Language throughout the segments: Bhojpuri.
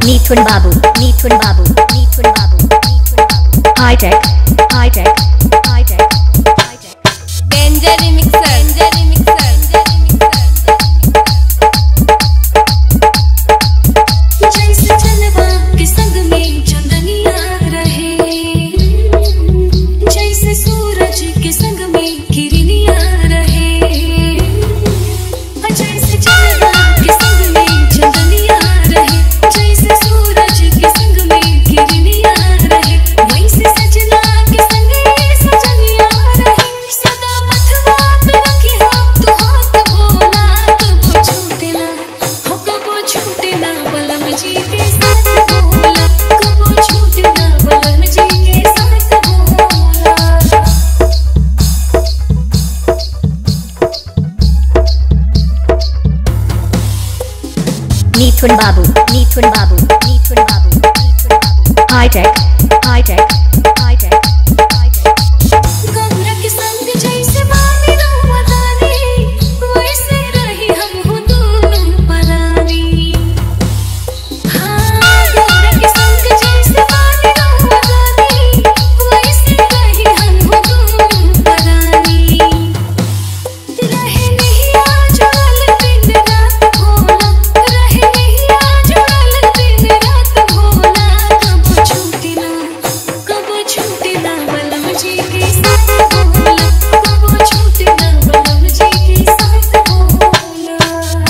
Mithun Babu, Mithun Babu, Mithun Babu, Mithun Babu. High tech, high tech, high tech, high tech. Danger remixer, danger remixer, danger remixer. जैसे चलवा के संग में चंदनिया रहे, जैसे सूरज के संग में किरनिया रहे, जैसे चलवा के संग में चंदनिया रहे, जैसे सूरज के संग में किरनिया रहे, वैसे सजना के संग सजनिया रहे। सदा मथवा पे रखे हाथ तो हाथ भोला, कबो छूटे ना हो, कबो छूटे ना बलम जी के साथ भोला, कबो छूटे ना बलम जी के साथ Bhola. Mithun Babu, Mithun Babu, Mithun Babu, Mithun Babu. High tech, high tech, high tech, high tech. Ganga के संग जैसे वाली रमदानी, वैसे रही हम हो दोनों परानी। हाँ, गंगा के संग जैसे वाली रमदानी, वैसे रही हम हो दोनों परानी। रहे नहीं आजुड़ल दिन रात भोला, रहे नहीं आजुड़ल दिन रात भोला, कबो छूटे ना बलम जी के साथ भोला, कबो छूटे ना बलम जी के साथ Bhola.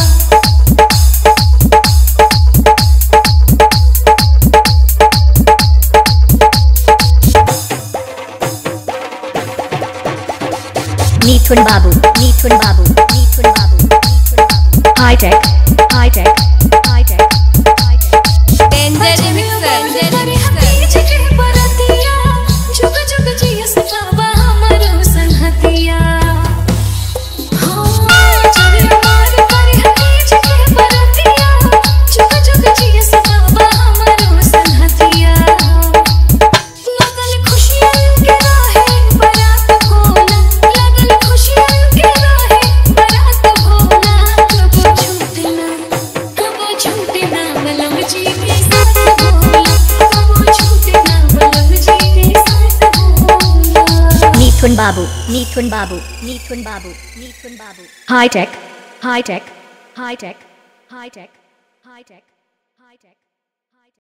Mithun Babu, Mithun Babu, Mithun Babu, Mithun Babu. High tech, high tech, high tech, high tech. Danger remixer, danger अरे remixer. हकीज के बरतिया, जुग जुग जियस बाबा हमरो संहतिया। हाँ, चले मार करे हकीज के बरतिया, जुग जुग जियस बाबा हमरो संहतिया। लगल खुशियाँ के राहे बरात भोला, लगल खुशियाँ के राहे बरात भोला, कबो छूटे ना बलम जी के साथ भोला, कबो छूटे ना बलम जी के साथ Bhola. Mithun Babu, Mithun Babu, Mithun Babu, Mithun Babu. High tech, high tech, high tech, high tech, high tech.